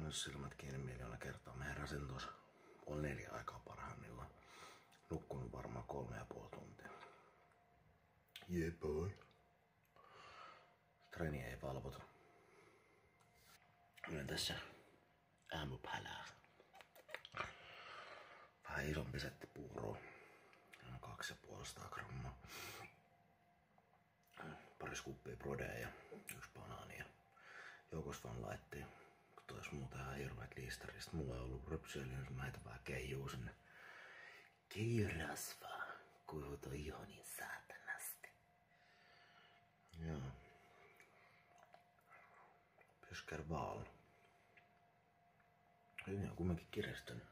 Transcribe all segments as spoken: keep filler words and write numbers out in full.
myös silmät kiinni miljoona kertaa. Mä heräsin tuossa puoli neljä aikaa parhaimmillaan. Nukkunut varmaan kolme ja puoli tuntia. Yeah boy. Treeni ei valvota. Olen tässä aamupalaa. Vähän isompi setti puuroa. Kaksi ja puolestaan grammaa. Pari skuppia brodea ja yksi banaania. Joukos vaan laittiin. Kun tois muuten ihan hirveet liisteristä. Mulla ei ollut rypsyöljyä, niin mä heitän vähän keijuu sinne. Keijurasvaa. Kuivuto iho niin saatanasti. Joo. Pyskär vaal. Hyvin on kumminkin kiristynyt.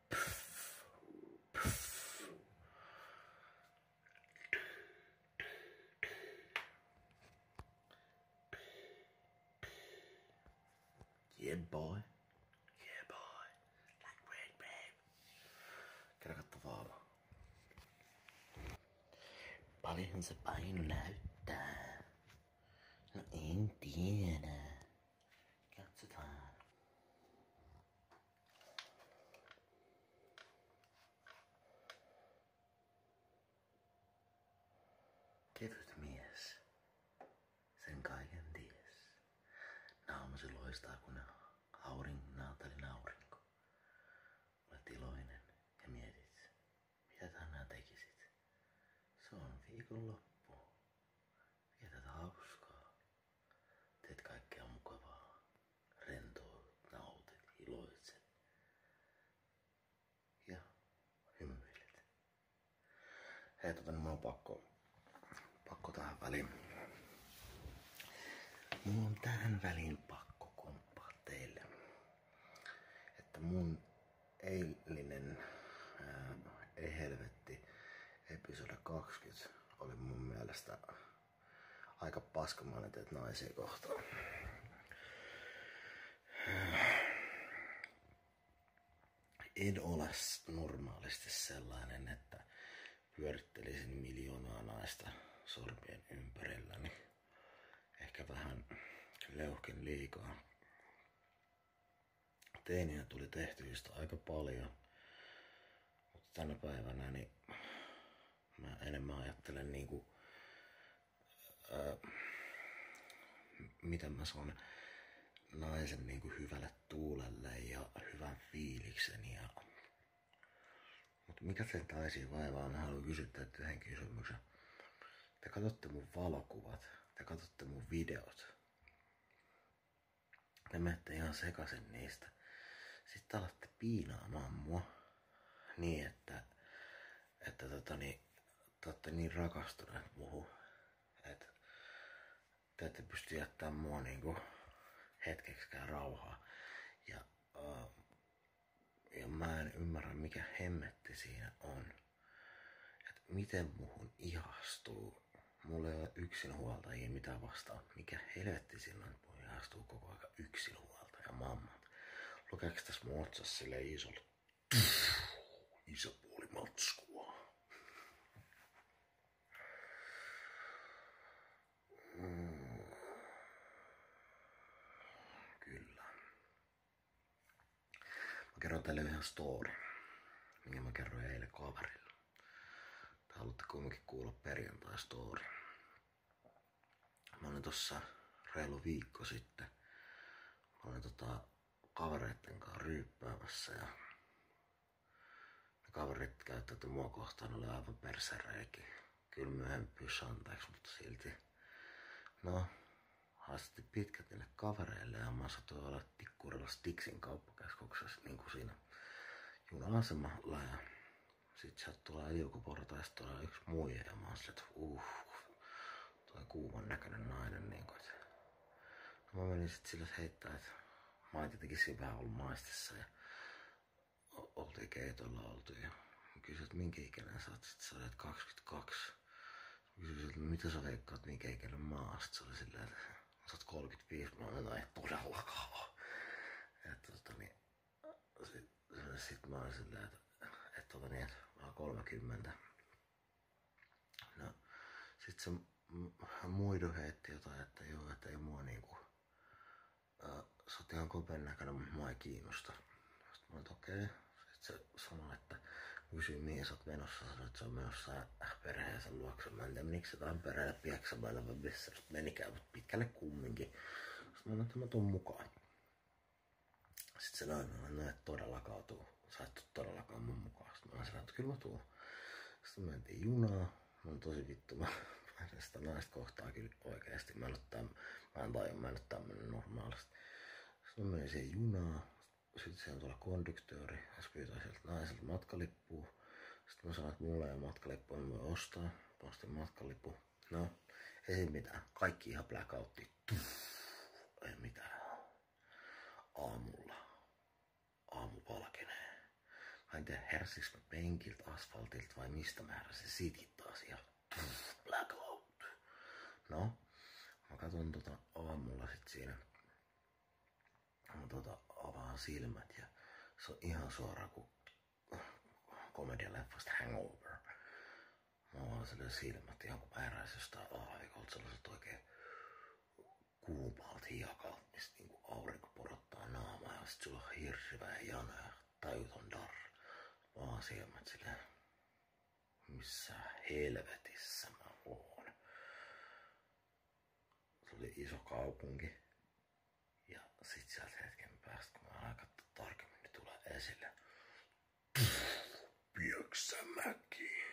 Yeah boy. Yeah boy. Like red babe. Käydä katso vaala. Paljonhan se paino näyttää? No en tiedä. Katsotaan. Kevyt mies. Sen kaiken ties. Naamasi loistaa kun aurinko, naatalin aurinko. Olet iloinen ja mietit, mitä tänään tekisit. Se on viikonloppu. Vietät hauskaa. Teet kaikkea mukavaa. Rentoudut, nautit, iloitset. Ja hymyilet. Hei, tota, niin mun on pakko, pakko tähän väliin. Mun on tähän väliin pakko komppaa teille, että mun eilinen ää, Ei helvetti episode kaksikymmentä oli mun mielestä aika paskamainen teet naisia kohtaan. En ole normaalisti sellainen, että pyörittelisin miljoonaa naista sormien ympärilläni. Ehkä vähän leuhkin liikaa. Teiniä tuli tehtyistä aika paljon, mutta tänä päivänä niin mä enemmän ajattelen niinku, ää, miten mä saan naisen niinku hyvälle tuulelle ja hyvän fiiliksen. Ja... Mutta mikä sen taisi vaivaa, mä haluan kysyä teiltä yhden kysymyksen. Te katsotte mun valokuvat, te katsotte mun videot. Te menette ihan sekasin niistä. Sitten alatte piinaamaan mua niin, että, että tota niin, te ootte niin rakastuneet muuhun, että te ette pysty jättämään mua niinku hetkeksikään rauhaa. Ja, uh, ja mä en ymmärrä mikä hemmetti siinä on. Että miten muuhun ihastuu. Mulla ei ole yksinhuoltajia mitään vastaan. Mikä helvetti siinä on, että mun ihastuu koko ajan yksinhuoltaja mammat. Lukeeko tässä mun otsassa silleen isolla? Isopuoli matskua. Mm. Kyllä. Mä kerron teille ihan story, minkä mä kerroin eilen kaverille. Te haluatte kumminkin kuulla perjantai story. Mä olin tossa reilu viikko sitten. Mä olin tota kavereitten kanssa ryyppäämässä ja ne kaverit käyttävät mua kohtaan oli aivan persereikin. Kyllä myöhemmin pyys anteeksi, mutta silti. No, haastettiin pitkät niille kavereille ja mä satuin olla Tikkurilla Stixin kauppakeskuksessa niin kuin siinä juna-asemalla. Ja sit sieltä tulee liukuportaista tulee yksi muija ja mä oon silleen, että uh, toi kuuman näköinen nainen. Niin kuin, että... no, mä menin sit sille heittää, että mä olin tietenkin siinä vähän ollut maistissa ja oltiin keitolla oltu ja mä kysyin, että minkä ikäinen sä oot, sit sä olet kaksikymmentäkaksi. Mä kysyin, että mitä sä veikkaat, minkä ikäinen mä oon, sit se oli silleen, että sä oot kolmekymmentäviisi, mä olin, ei todellakaan. Ja tota niin, sit, sit mä olin silleen, että että tota niin, että mä oon kolmekymmentä. No, sit se muidu heitti jotain, että joo, että ei mua niinku äh, sä oot ihan kopen näköinen, mutta mua ei kiinnosta. Sitten mä oon, että okei. Okay. Sitten se sanoi, että kysyin mihin sä oot menossa, sanoi, että se on menossa perheensä luokse. Mä en tiedä, miksi se Tampereelle Pieksämäelle vai missä se menikään, mutta pitkälle kumminkin. Sitten mä oon, että mä tuun mukaan. Sitten se nainen on, että todellakaan tuu. Sä et tuu todellakaan mun mukaan. Sitten mä sanoin, että kyllä mä tuun. Sitten me mentiin junaa. Mä oon tosi vittu. Mä en sitä naista kohtaa kyllä oikeesti. Mä en, täm, mä en tajua, mä en oo tämmönen normaalisti. Sitten mä menin siihen junaan. Sitten siellä on tuolla konduktööri. Ja se pyytää sieltä naiselta matkalippua. Sitten mä sanoin, että mulla ei ole matkalippua, mä voin ostaa. Ostin matkalippu. No, ei siinä mitään. Kaikki ihan blackoutti. Tuff. Ei mitään. Aamulla. Aamu valkenee. Mä en tiedä, heräsikö mä penkiltä, asfaltilta vai mistä mä heräsin. Siitäkin taas ihan tuff, blackout. No, mä katson tota aamulla sit siinä. Mä tota avaan silmät ja se on ihan suoraan kuin komedialeffasta Hangover. Mä avaan silleen silmät ihan kun mä heräisin jostain aavikolta sellaiset oikein kuupaalta hiakalta, mistä niinku aurinko porottaa naamaa ja sit sulla on hirveä jano ja tajuton darra. Mä avaan silmät silleen, missä helvetissä mä oon. Se oli iso kaupunki. Ja sit sieltä hetken päästä, kun mä alan katsoa tarkemmin, niin tulee esille. Pieksämäki.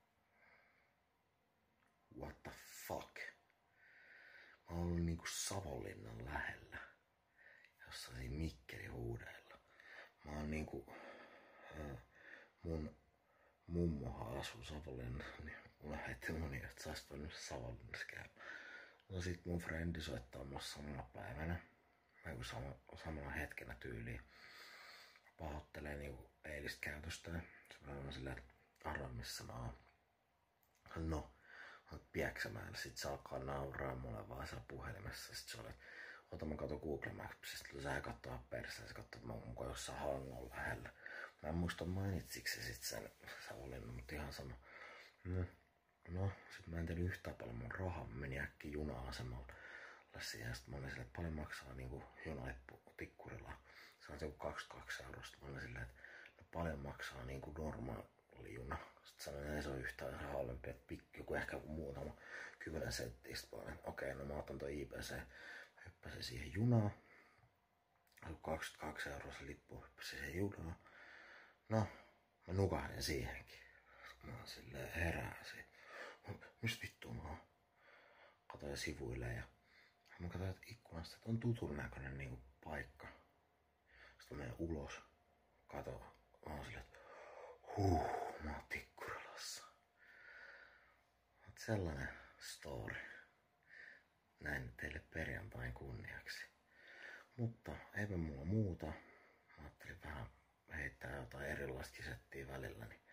What the fuck? Mä oon ollut niinku Savonlinnan lähellä. Jossain siinä Mikkelin huudeilla. Mä oon niinku... Äh, mun mummohan asuu Savonlinnassa, niin mulla heitti moni, että sais voinut Savonlinnassa käydä. No sit mun frendi soittaa mulle samana päivänä. Mä sama, samana hetkenä tyyliin pahoittelee niinku eilistä käytöstä. Se on silleen, että arva missä mä oon. No, oot Pieksämäellä. Sit se alkaa nauraa mulle vaan siellä puhelimessa. Sit se oli, että ota mä katon Google Mapsista. Sä katsoa perseen. Se katsoo, että mä oon mukaan jossain Hangon lähellä. Mä en muista mainitsiko se sit sen Savonlinnan, mutta ihan sama. No, no sit mä en tiedä yhtään paljon mun rahaa. Mä menin äkkiä juna-asemalle. Siihen. Sitten mä olin silleen, että paljon maksaa niinku junalippu Tikkurilla. Se on joku kaksikymmentäkaksi eurosta. Mä olin silleen, että no paljon maksaa niinku normaali juna. Sitten sanoin, että ei se ole yhtään se halvempi, että pikku, joku ehkä muutama kymmenen senttiä. Sitten mä olin, että okei, no mä otan toi I P C. Mä hyppäsin siihen junaan. Oli kaksikymmentäkaksi euroa se lippu, hyppäsin siihen junaan. No, mä nukahdin siihenkin. Sitten mä olin silleen, heräsin. Mistä vittua mä oon? Katoin sivuille ja mä katsoin ikkunasta, että on tutun näköinen niinku paikka. Sitten mä menen ulos. Kato, mä oon silleen, että huh, mä oon Tikkurilassa. Mut sellainen story. Näin teille perjantain kunniaksi. Mutta eipä mulla muuta. Mä ajattelin vähän heittää jotain erilaista settiä välillä. Niin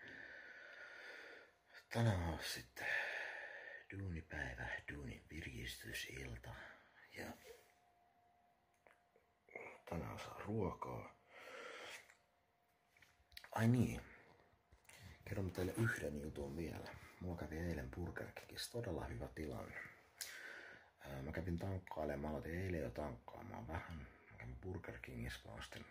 tänään on sitten duunipäivä, duunin virkistysilta. Ja tänään saa ruokaa. Ai niin. Kerron teille yhden jutun vielä. Mulla kävi eilen Burger Kingissä todella hyvä tilanne. Mä kävin tankkailemaan. Mä aloitin eilen jo tankkaamaan vähän. Mä kävin Burger Kingissä. Mä ostin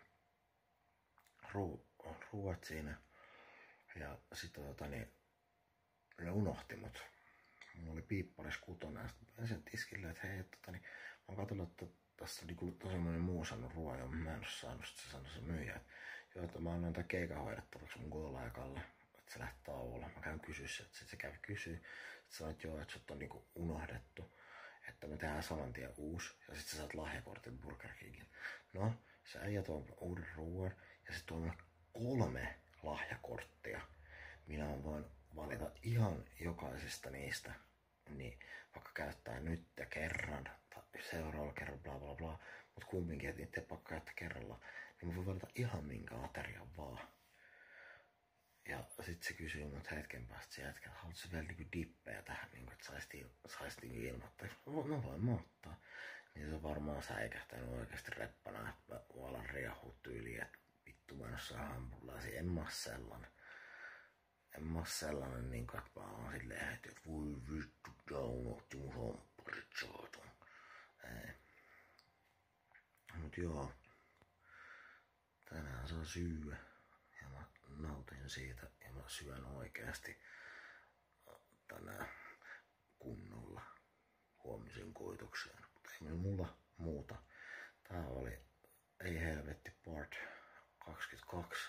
ruu- ruuat siinä. Ja sitten tota niin, ne unohti mut. Mulla oli piipparis kutonen ja sitten ensin tiskille, että hei, tota, niin, mä oon katsellut, että tässä on niinku tosi moni muu saanut ruoan ja mä en oo saanut. Sitten se sanoi se myyjä, että joo, että mä annan tää keikan hoidettavaksi mun kollegalle, että se lähtee tauolla. Mä käyn kysyä se, että sit se kävi kysyä. Sitten sanoi, että joo, että sut on niinku unohdettu, että me tehdään saman tien uusi ja sit sä saat lahjakortin Burger Kingin. No, se äijä tuo uuden ruoan ja se tuo mulle kolme lahjakorttia. Minä voin valita ihan jokaisesta niistä. Niin vaikka käyttää nyt ja kerran, tai seuraavalla kerralla, bla bla bla, mut kumminkin, että niitä ei pakko käyttää kerralla, niin mä voin valita ihan minkä aterian vaan. Ja sit se kysyy mut hetken päästä se jätkä, että haluatko vielä niinku dippejä tähän, niinku, että saisit, saisit niinku ilmoittaa. No voin mä ottaa. Niin se on varmaan säikähtänyt oikeesti reppana, että mä alan riehua tyyliin, että vittu mä en oo saa hampurilaisia, en mä oo sellainen. En mä oo sellainen niinku, että mä oon silleen, että voi vittu, tää unohti mun hampparit saatan. Ei. Mut joo. Tänään saa syyä. Ja mä nautin siitä. Ja mä syön oikeasti tänään kunnolla huomisen koitokseen. Mutta ei mulla muuta. Tää oli Ei helvetti part kaksikymmentäkaksi.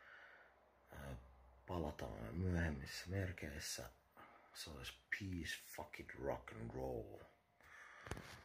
Palataan myöhemmissä merkeissä. Se olisi peace fucking rock and roll.